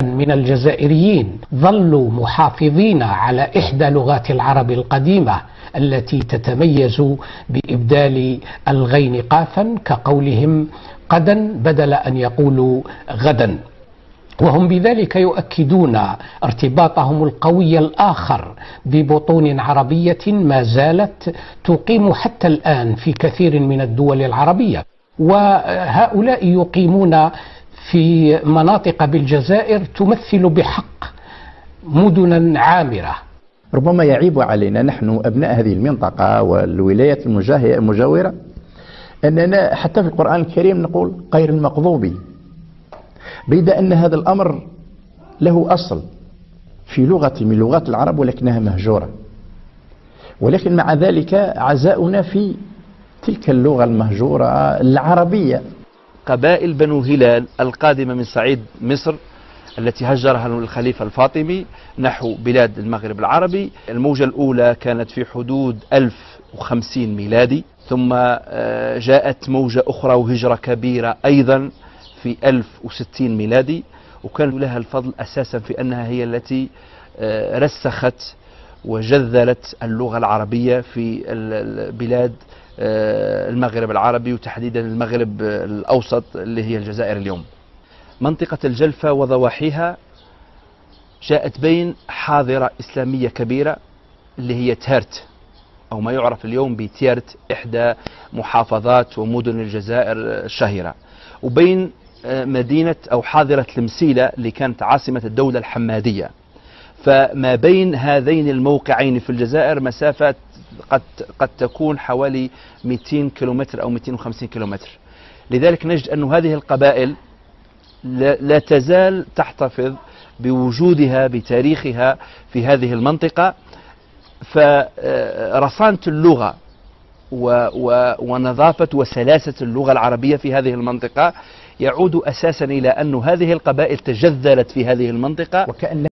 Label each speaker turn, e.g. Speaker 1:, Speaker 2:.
Speaker 1: من الجزائريين ظلوا محافظين على إحدى لغات العرب القديمة التي تتميز بإبدال الغين قافا، كقولهم قدا بدل أن يقولوا غدا، وهم بذلك يؤكدون ارتباطهم القوي الآخر ببطون عربية ما زالت تقيم حتى الآن في كثير من الدول العربية. وهؤلاء يقيمون في مناطق بالجزائر تمثل بحق مدنا عامرة.
Speaker 2: ربما يعيب علينا نحن أبناء هذه المنطقة والولايات المجاورة أننا حتى في القرآن الكريم نقول غير المغضوب، بيد أن هذا الأمر له أصل في لغة من لغات العرب ولكنها مهجورة، ولكن مع ذلك عزاؤنا في تلك اللغة المهجورة العربية.
Speaker 3: قبائل بنو هلال القادمة من صعيد مصر التي هجرها الخليفة الفاطمي نحو بلاد المغرب العربي، الموجة الأولى كانت في حدود 1050 ميلادي، ثم جاءت موجة أخرى وهجرة كبيرة أيضا في 1060 ميلادي، وكان لها الفضل أساسا في أنها هي التي رسخت وجذلت اللغة العربية في بلاد المغرب العربي، وتحديدا المغرب الأوسط اللي هي الجزائر اليوم. منطقة الجلفة وضواحيها جاءت بين حاضرة إسلامية كبيرة اللي هي تهرت أو ما يعرف اليوم بتيرت، إحدى محافظات ومدن الجزائر الشهيرة، وبين مدينة أو حاضرة المسيلة اللي كانت عاصمة الدولة الحمادية. فما بين هذين الموقعين في الجزائر مسافة قد تكون حوالي 200 كيلومتر أو 250 كيلومتر. لذلك نجد أن هذه القبائل لا تزال تحتفظ بوجودها بتاريخها في هذه المنطقة. فرصانة اللغة ونظافة وسلاسة اللغة العربية في هذه المنطقة يعود أساسا إلى أن هذه القبائل تجذلت في هذه المنطقة،
Speaker 2: وكأن